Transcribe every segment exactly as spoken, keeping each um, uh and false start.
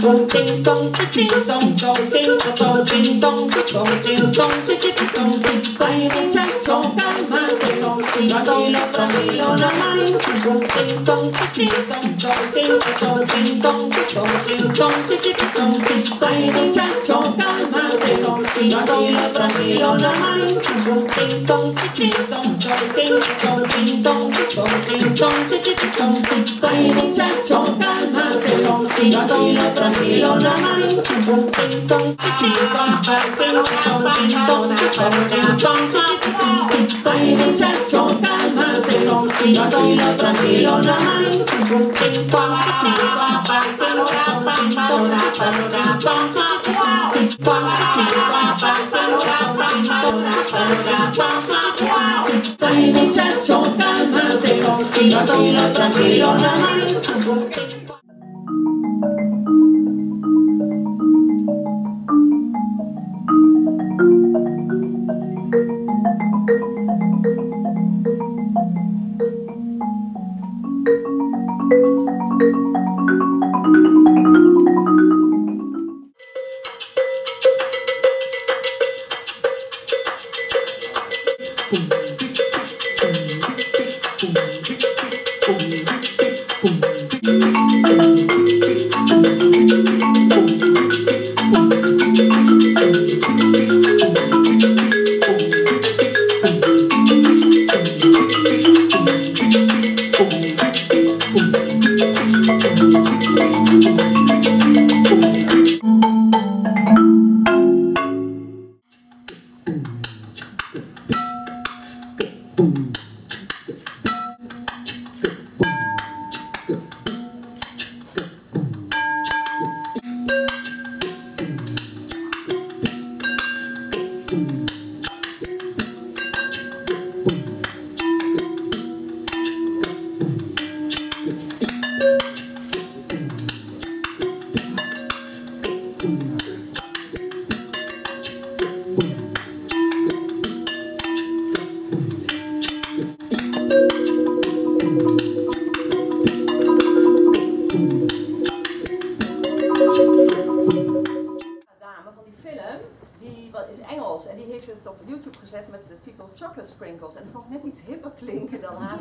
En die heeft het op YouTube gezet met de titel Chocolate Sprinkles. En dat vond ik net iets hipper klinken dan haar.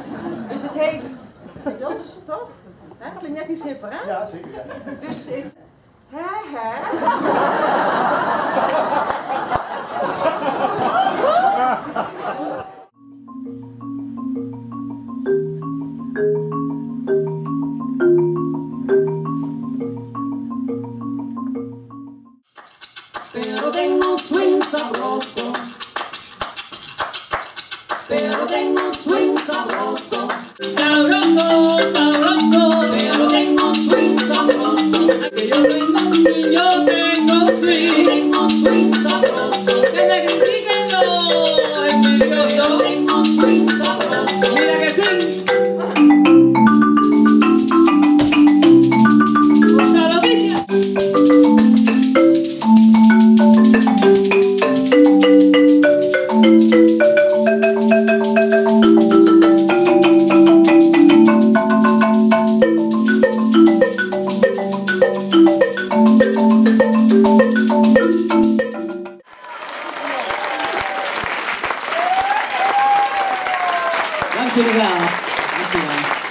Dus het heet, Jos, toch? Het klinkt net iets hipper, hè? Ja, zeker. Ja. Dus het, hè, hè? Pero tengo un swing sabroso, pero tengo un swing sabroso, sabroso, sabroso, pero tengo un swing sabroso, que yo tengo un swing, yo tengo un swing, tengo un swing sabroso, que me critiquen los envidiosos, tengo un swing sabroso, mira que swing. Dank jullie wel. Dank jullie wel.